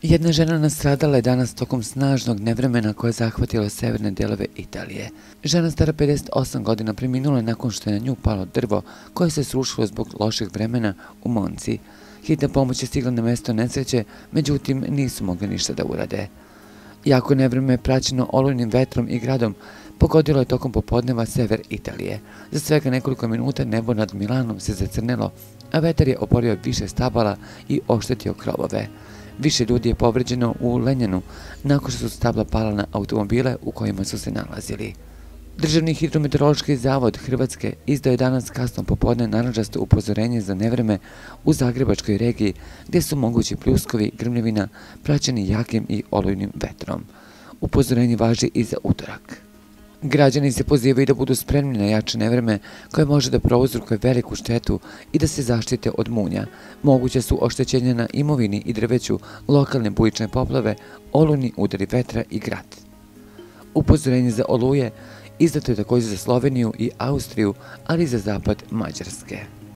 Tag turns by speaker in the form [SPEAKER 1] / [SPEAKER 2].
[SPEAKER 1] Jedna žena nastradala je danas tokom snažnog nevremena koje je zahvatilo severne delove Italije. Žena stara 58 godina preminula je nakon što je na nju palo drvo koje se srušilo zbog lošeg vremena u Monci. Hitna pomoć je stigla na mesto nesreće, međutim nisu mogli ništa da urade. Jako nevreme praćeno olujnim vetrom i gradom pogodilo je tokom popodneva sever Italije. Za svega nekoliko minuta nebo nad Milanom se zacrnilo, a vetar je oborio više stabala i oštetio krovove. Više ljudi je povređeno u Lenjanu nakon što su stabla pala na automobile u kojima su se nalazili. Državni hidrometeorološki zavod Hrvatske izdao je danas kasno popodne narančasto upozorenje za nevreme u Zagrebačkoj regiji gdje su mogući pljuskovi, grmljevina praćeni jakim i olujnim vetrom. Upozorenje važi i za utorak. Građani se pozivaju da budu spremni na jače nevreme koje može da prouzrokuje veliku štetu i da se zaštite od munja. Moguće su oštećenja na imovini i drveću, lokalne bujične poplave, olujni udari vetra i grad. Upozorenje za oluje izdato je također za Sloveniju i Austriju, ali i za zapad Mađarske.